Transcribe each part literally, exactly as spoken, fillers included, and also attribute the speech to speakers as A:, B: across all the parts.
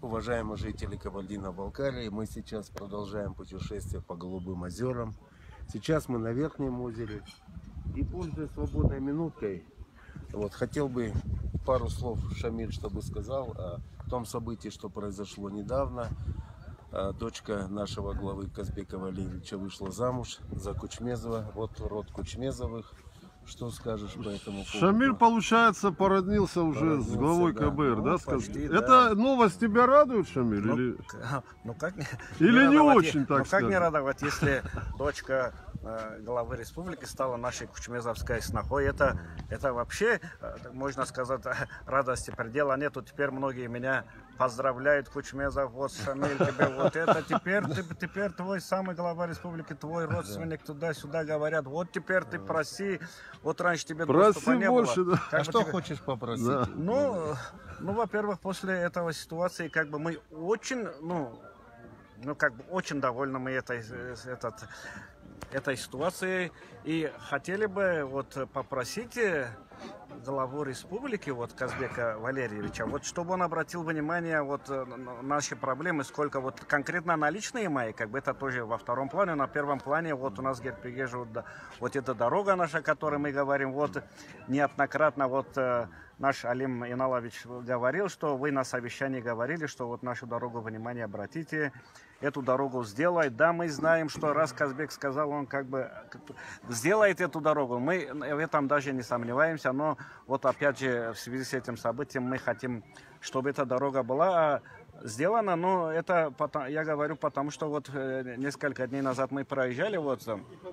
A: Уважаемые жители Кабардино-Балкарии, мы сейчас продолжаем путешествие по Голубым озерам. Сейчас мы на Верхнем озере. И, пользуясь свободной минуткой, вот, хотел бы пару слов, Шамиль, чтобы сказал о том событии, что произошло недавно. Дочка нашего главы Казбека Валерьевича вышла замуж за Кучмезова. Вот род Кучмезовых. Что скажешь по этому поводу?
B: Шамиль, получается, породнился уже
A: породнился,
B: с главой
A: да.
B: КБР,
A: ну,
B: да,
A: почти,
B: Это
A: да.
B: новость тебя радует, Шамиль?
C: Ну,
B: или
C: ну как не,
B: или не,
C: не
B: очень, так
C: ну,
B: сказать?
C: как не радовать, если дочка э, главы республики стала нашей кучмезовской снохой? Это, это вообще, э, можно сказать, радости предела нету. Теперь многие меня поздравляют, Кучмезов, вот, Шамиль, тебе вот это, теперь, ты, теперь твой самый глава республики, твой родственник, туда-сюда говорят, вот теперь ты проси, вот раньше тебе
B: проси
C: доступа не
B: больше,
C: было.
B: да.
C: Как
A: А
C: бы
A: что
C: тебе...
A: хочешь попросить?
B: Да.
C: Ну, ну, во-первых, после этого ситуации, как бы мы очень, ну, ну, как бы очень довольны мы этой, этот, этой ситуацией и хотели бы вот попросить главу республики, вот Казбека Валерьевича, вот чтобы он обратил внимание вот на наши проблемы, сколько вот конкретно наличные мои, как бы это тоже во втором плане, на первом плане вот у нас в Герпегеже вот, вот эта дорога наша, о которой мы говорим, вот неоднократно вот наш Алим Иналович говорил, что вы на совещании говорили, что вот нашу дорогу внимание обратите, эту дорогу сделай. Да, мы знаем, что раз Казбек сказал, он как бы сделает эту дорогу. Мы в этом даже не сомневаемся, но вот опять же в связи с этим событием мы хотим, чтобы эта дорога была сделана. Но это я говорю, потому что вот несколько дней назад мы проезжали вот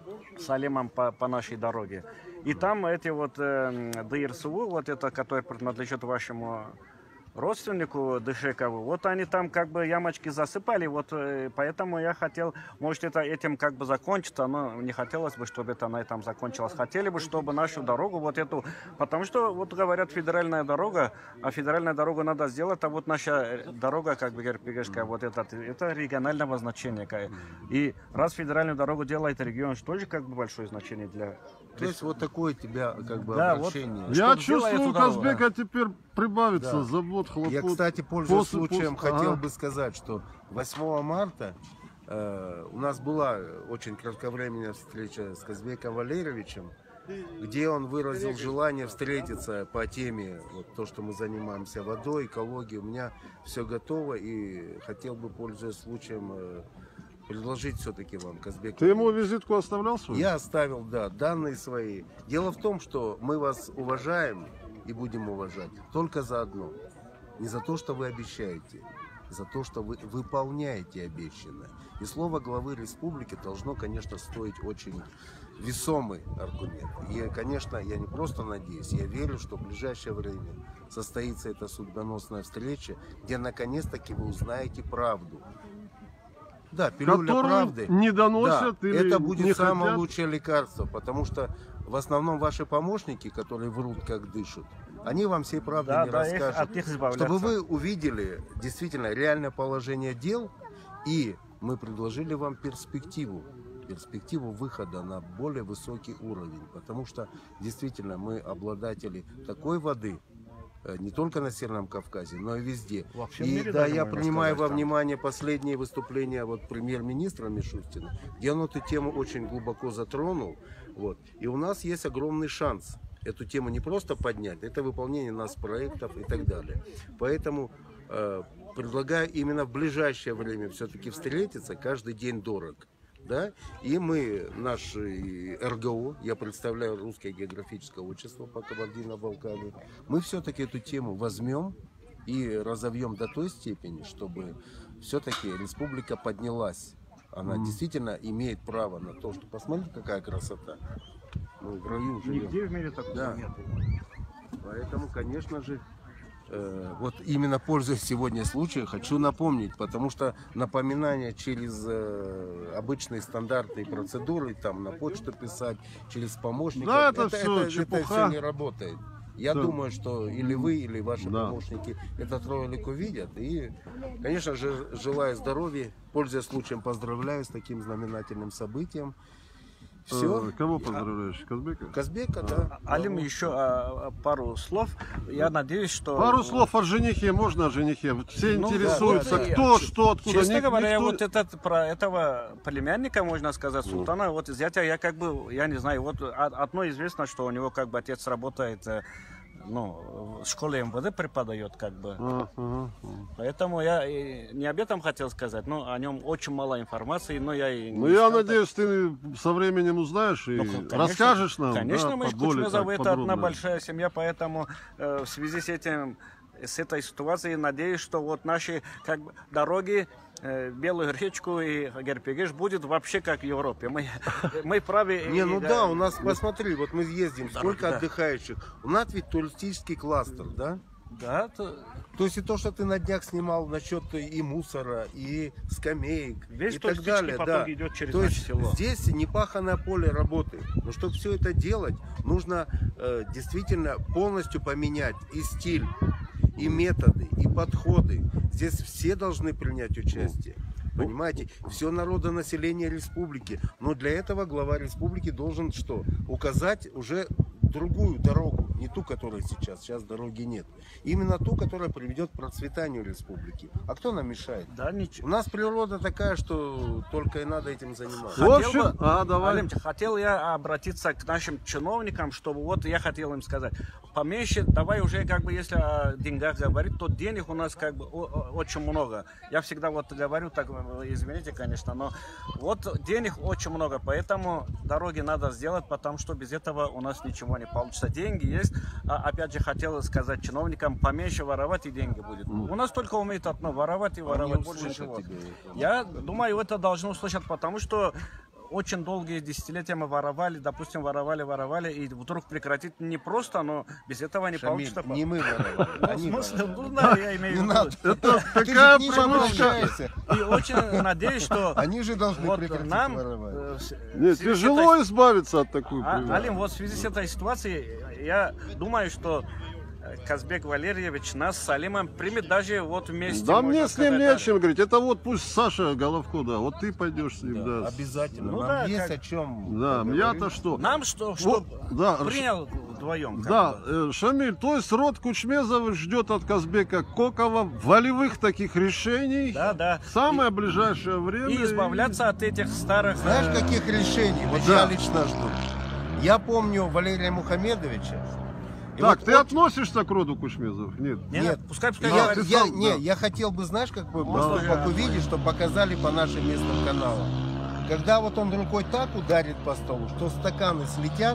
C: с Алимом по, по нашей дороге. И там эти вот э, ДРСУ, вот это, который принадлежит вашему родственнику Дышекову, вот они там как бы ямочки засыпали, вот поэтому я хотел, может это этим как бы закончится, но не хотелось бы, чтобы это на этом закончилось. Хотели бы, чтобы нашу дорогу вот эту, потому что вот говорят федеральная дорога, а федеральную дорогу надо сделать, а вот наша дорога как бы Герпегешская, вот это, это регионального значения. И раз федеральную дорогу делает регион, что же как бы большое значение для...
A: То есть вот такое тебя как бы
C: да,
A: обращение.
C: Вот,
B: Я
C: что
B: чувствую, у Казбека теперь прибавится
A: да.
B: забот, хлопот.
A: Я, кстати, пользуясь
B: после,
A: случаем,
B: после...
A: хотел
B: ага.
A: бы сказать, что восьмого марта э, у нас была очень кратковременная встреча с Казбеком Валерьевичем, где он выразил желание встретиться по теме, вот то, что мы занимаемся водой, экологией. У меня все готово, и хотел бы, пользуясь случаем, э, предложить все-таки вам, Казбек.
B: Ты ему визитку оставлял свою?
A: Я оставил, да, данные свои. Дело в том, что мы вас уважаем и будем уважать только за одно. Не за то, что вы обещаете, за то, что вы выполняете обещанное. И слово главы республики должно, конечно, стоить очень весомый аргумент. И, конечно, я не просто надеюсь, я верю, что в ближайшее время состоится эта судьбоносная встреча, где наконец-таки вы узнаете правду. Да, пилюля правды
B: не доносят,
A: да,
B: или
A: это будет
B: не
A: самое
B: хотят.
A: лучшее лекарство, потому что в основном ваши помощники, которые врут как дышат, они вам всей правды
C: да,
A: не
C: да,
A: расскажут,
C: их,
A: чтобы вы увидели действительно реальное положение дел, и мы предложили вам перспективу, перспективу выхода на более высокий уровень, потому что действительно мы обладатели такой воды, не только на Северном Кавказе, но и везде. И да, я принимаю во внимание последние выступления вот премьер-министра Мишустина, где он эту тему очень глубоко затронул. Вот. И у нас есть огромный шанс эту тему не просто поднять, это выполнение нас проектов и так далее. Поэтому э, предлагаю именно в ближайшее время все-таки встретиться, каждый день дорог. Да? И мы, наш эр гэ о, я представляю Русское географическое общество по Кабардино-Балкарии, мы все-таки эту тему возьмем и разовьем до той степени, чтобы все-таки республика поднялась. Она mm. действительно имеет право на то, что посмотрите, какая красота. Мы в раю живем.
C: Нигде в мире такого
A: да.
C: нет.
A: Поэтому, конечно же, вот именно пользуясь сегодня случаем, хочу напомнить, потому что напоминание через э, обычные стандартные процедуры, там на почту писать, через помощника,
B: да, это,
A: это,
B: все,
A: это, это все не работает. Я
B: да.
A: думаю, что или вы, или ваши
B: да.
A: помощники этот ролик увидят. И, конечно же, желаю здоровья, пользуясь случаем, поздравляю с таким знаменательным событием. Все.
B: Кого поздравляешь? Казбека?
A: Казбека, да.
C: Алим, еще а, пару слов. Я надеюсь, что...
B: Пару слов о женихе, можно о женихе? Все
C: Ну,
B: интересуются,
C: да, да,
B: кто,
C: да.
B: что, откуда.
C: Честно
B: Ник-
C: говоря,
B: никто-
C: вот этот, про этого племянника, можно сказать, султана, вот зятя, я как бы, я не знаю, вот о- одно известно, что у него как бы отец работает, э, ну, в школе эм вэ дэ преподает, как бы.
B: А, ага.
C: Поэтому я и не об этом хотел сказать, но о нем очень мало информации, но я и...
B: Ну,
C: не
B: я
C: стал
B: надеюсь, ты со временем узнаешь и
C: Ну, конечно,
B: расскажешь нам.
C: Конечно,
B: да,
C: мы
B: более
C: Кучмезов,
B: так
C: это одна
B: подробно.
C: большая семья, поэтому э, в связи с этим, с этой ситуацией, надеюсь, что вот наши как бы, дороги, э, Белую речку и Герпегеш будет вообще как в Европе. Мы, мы правы.
A: Не, ну
C: и,
A: да, у нас, посмотри, вот мы ездим,
C: Да,
A: сколько
C: да.
A: отдыхающих. У нас ведь туристический кластер, да?
C: Да, то-
A: То есть и то, что ты на днях снимал насчет и мусора, и скамеек,
C: Весь
A: и так
C: туристический
A: далее.
C: поток
A: Да.
C: идет через
A: То
C: наше
A: есть
C: село.
A: здесь непаханное поле работает. Но чтобы все это делать, нужно э, действительно полностью поменять и стиль, и методы, и подходы. Здесь все должны принять участие. Понимаете, все народонаселение республики. Но для этого глава республики должен что? Указать уже другую дорогу, не ту, которая сейчас. Сейчас дороги нет. Именно ту, которая приведет к процветанию республики. А кто нам мешает?
C: да,
A: У
C: ничего.
A: нас природа такая, что только и надо этим заниматься.
B: В
C: Хотел
B: общем,
C: бы-
B: а, давай.
C: Алим, хотел я обратиться к нашим чиновникам, чтобы вот я хотел им сказать, поменьше, давай уже как бы если о деньгах говорить, то денег у нас как бы о- о- очень много. Я всегда вот говорю, так, извините, конечно, но вот денег очень много, поэтому дороги надо сделать, потому что без этого у нас ничего не получится. Деньги есть, а опять же хотел сказать чиновникам, поменьше воровать и деньги будет. У нас только умеют одно, воровать и воровать,
A: Они
C: больше
A: услышат
C: ничего.
A: тебя это.
C: Я думаю, это должны услышать, потому что очень долгие десятилетия мы воровали, допустим, воровали, воровали, и вдруг прекратить не просто, но без этого не
A: Шамиль,
C: получится.
A: не мы воровали,
C: Ну, в
A: они
C: смысле,
A: воровали.
C: ну да, я имею
A: Не
C: в
A: надо.
C: виду.
B: Это
A: Ты
B: такая
A: же к ним
B: привычка.
A: обращаешься.
C: И очень надеюсь, что
A: Они же должны
C: вот
A: прекратить
C: нам
A: воровать.
C: э, в с- в
B: Нет,
C: связи с
B: тяжело
C: этой-
B: избавиться от такой
C: А,
B: привычки.
C: Алим, вот в связи с этой ситуацией, я думаю, что э, Казбек Валерьевич нас с Алимом примет даже вот вместе.
B: Да
C: можно
B: мне с ним
C: сказать,
B: не
C: да.
B: о чем говорить. Это вот пусть Саша Головко, да, вот ты пойдешь с ним, да.
A: Обязательно.
C: Ну
A: Нам
C: да,
A: есть
C: как-
A: о чем.
B: Да,
A: поговорить.
B: я-то что?
C: Нам что,
B: Вот,
C: что
B: да,
C: принял вдвоем. как
B: Да,
C: бы.
B: э, Шамиль, то есть род Кучмезовых ждет от Казбека Кокова волевых таких решений
C: Да, да.
B: в самое ближайшее время.
C: И избавляться от этих старых...
A: Знаешь,
C: э,
A: каких решений? Вот
B: Да.
A: я лично жду. Я помню Валерия Мухамедовича. И
B: Так,
A: вот
B: ты
A: очень-
B: относишься к роду Кучмезовых? Нет.
C: Нет,
A: Нет.
C: пускай, пускай
A: Я,
C: говорит.
B: ты
A: я-
B: сам,
A: не,
B: да.
A: я хотел бы, знаешь, как бы
C: Да.
A: поступок увидеть, что показали по нашим местным каналам. Когда вот он рукой так ударит по столу, что стаканы слетят,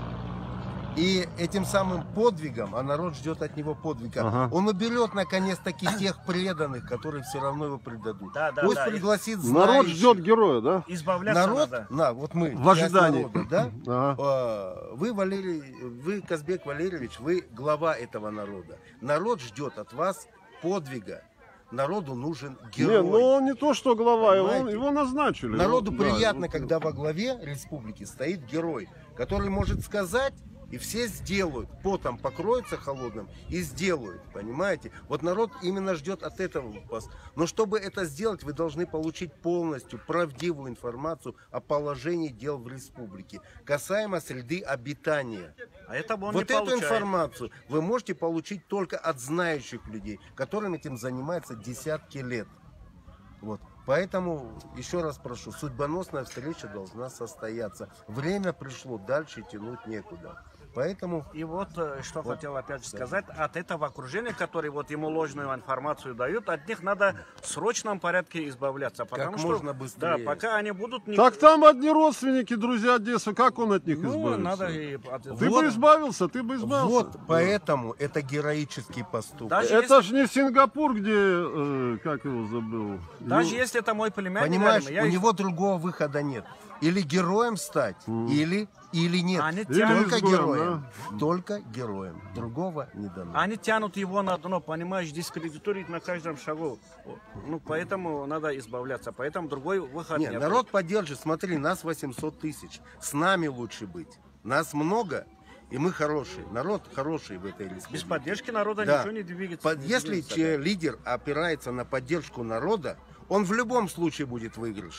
A: и этим самым подвигом, а народ ждет от него подвига,
B: Ага.
A: он уберет наконец-таки тех преданных, которые все равно его предадут.
C: Да, да,
A: Пусть
C: да.
A: пригласит
B: Народ
A: знающих.
B: ждет героя, да?
C: Избавляться
A: Народ,
C: надо.
A: на, вот мы,
B: В
A: часть
B: ожидании.
A: народа, да?
B: Ага.
A: А, Вы, Валерий, вы, Казбек Валерьевич, вы глава этого народа. Народ ждет от вас подвига. Народу нужен герой.
B: Не, ну он не то, что глава, его,
A: Понимаете?
B: его назначили.
A: Народу
B: Да,
A: приятно,
B: вот.
A: когда во главе республики стоит герой, который может сказать, и все сделают, потом покроются холодным и сделают, понимаете? Вот народ именно ждет от этого вас. Но чтобы это сделать, вы должны получить полностью правдивую информацию о положении дел в республике, касаемо среды обитания.
C: А это он
A: Вот
C: не
A: эту
C: получает.
A: информацию вы можете получить только от знающих людей, которым этим занимаются десятки лет. Вот. Поэтому, еще раз прошу, судьбоносная встреча должна состояться. Время пришло, дальше тянуть некуда. Поэтому
C: И вот, э, что
A: Вот.
C: хотел опять же сказать, от этого окружения, которые вот ему ложную информацию дают, от них надо в срочном порядке избавляться. Потому что,
A: можно быстрее.
C: Да, пока они будут... Не...
B: Так там одни родственники, друзья Одессы, как он от них
C: ну,
B: избавится?
C: надо и... от-
B: Ты
A: Вот.
B: бы избавился, ты бы избавился.
A: вот поэтому это героический поступок.
C: Даже
B: Это
C: если-
B: же не Сингапур, где, э, как его забыл?
C: Даже
B: Ну,
C: если это мой племянник,
A: Понимаешь,
C: Алим, я
A: у
C: их-
A: него другого выхода нет. Или героем стать, или, или нет.
C: Они
B: Или
C: тянут,
A: Только
B: изгоем,
A: героем. Только героем. Другого не дано.
C: они тянут его на дно, понимаешь, дискредитируют на каждом шагу. Ну, поэтому надо избавляться. Поэтому другой выход
A: Нет,
C: нет.
A: народ поддержит. Смотри, нас восемьсот тысяч. С нами лучше быть. Нас много, и мы хорошие. Народ хороший в этой республике.
C: Без поддержки народа
A: Да.
C: ничего не двигается.
A: Под-
C: не
A: Если
C: двигается,
A: че- лидер опирается на поддержку народа, он в любом случае будет в выигрыше.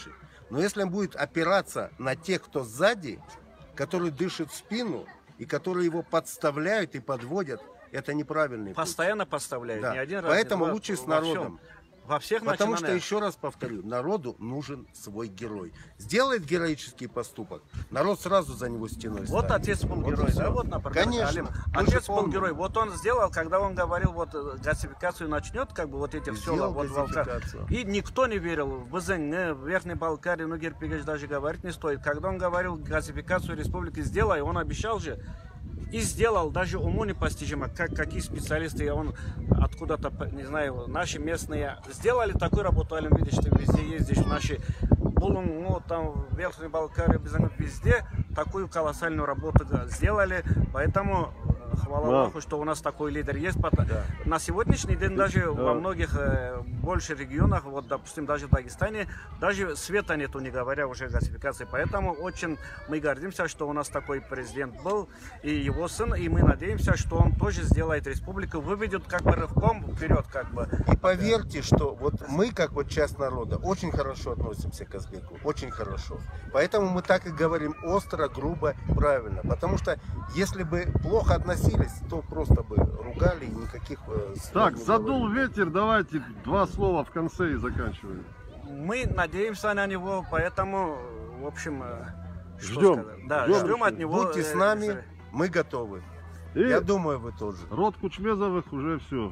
A: Но если он будет опираться на тех, кто сзади, которые дышат в спину и которые его подставляют и подводят, это неправильный путь.
C: Постоянно подставляют,
A: Да.
C: не один раз.
A: Поэтому
C: не два,
A: лучше с
C: во всем.
A: народом.
C: Во всех
A: Потому что,
C: начинаниях.
A: еще раз повторю, народу нужен свой герой. Сделает героический поступок, народ сразу за него стеной
C: Вот
A: станет.
C: отец был
A: Вот и
C: герой,
A: всё.
C: да, вот, например,
A: Конечно.
C: Алим.
A: Мы же
C: Отец был
A: помним.
C: герой. Вот он сделал, когда он говорил, вот э, газификацию начнет, как бы вот эти
A: И
C: села,
A: сделал
C: вот Волка.
A: газификацию.
C: И никто не верил. В Бызыне, в Верхней Балкарии, ну, Герпегеш даже говорить не стоит. Когда он говорил, газификацию республики сделай, он обещал же. И сделал, даже уму непостижимо, как какие специалисты, он откуда-то, не знаю, наши местные сделали такую работу, Алим, видишь, ты везде ездишь, наши Булун, ну, там, в Верхней Балкарии, везде такую колоссальную работу сделали, поэтому хвала
B: Да.
C: Аллаху, что у нас такой лидер есть. На сегодняшний день даже во многих э, больше регионах, вот, допустим, даже в Дагестане, даже света нету, не говоря уже о газификации. Поэтому очень мы гордимся, что у нас такой президент был, и его сын, и мы надеемся, что он тоже сделает республику, выведет как бы рывком вперед, как бы.
A: И поверьте, что вот мы, как вот часть народа, очень хорошо относимся к Казбеку, очень хорошо. Поэтому мы так и говорим остро, грубо, правильно. Потому что если бы плохо относились, то просто бы ругали и никаких... э, слов
B: Так,
A: не
B: задул
A: говорили.
B: ветер, давайте два слова в конце и заканчиваем.
C: Мы надеемся на него, поэтому, в общем, э, что
B: Ждем.
C: сказать? Да,
B: Ждем
C: ждем
B: еще.
C: от него.
A: Будьте с
C: э,
A: нами,
C: э,
A: мы готовы.
B: И
A: Я думаю, вы тоже.
B: род Кучмезовых уже все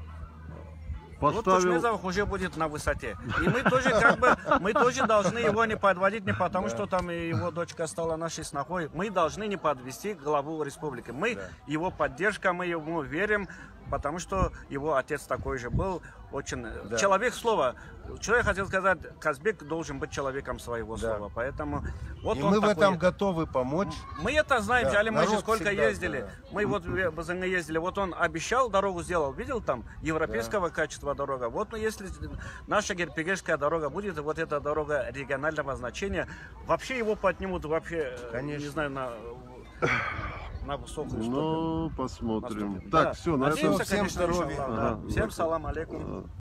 C: Вот
B: поставил.
C: Кучмезов уже будет на высоте. И мы тоже как бы, мы тоже должны его не подводить, не потому что там и его дочка стала нашей снохой. Мы должны не подвести главу республики. Мы, его поддержка, мы ему верим, потому что его отец такой же был. Очень
A: Да.
C: человек слова. Что я хотел сказать, Казбек должен быть человеком своего
A: Да.
C: слова. Поэтому вот
A: И
C: он
A: мы в
C: такой.
A: этом готовы помочь.
C: Мы это знаем,
A: Да,
C: взяли, мы же
A: народ
C: сколько
A: всегда,
C: ездили.
A: да.
C: Мы вот в Базанга ездили, вот он обещал, дорогу сделал, видел там, европейского качества дорога. Вот, ну, если наша герпегешская дорога будет, вот эта дорога регионального значения, вообще его поднимут, вообще, э,
A: Конечно.
C: не знаю, на, на высокую ступень.
B: Ну, посмотрим.
C: Наступит.
B: Так,
C: Да.
B: все, на этом
C: Надеемся,
A: Всем
C: конечно,
A: здоровья.
C: иншаллах, да.
B: Ага.
C: Всем салам алейкум.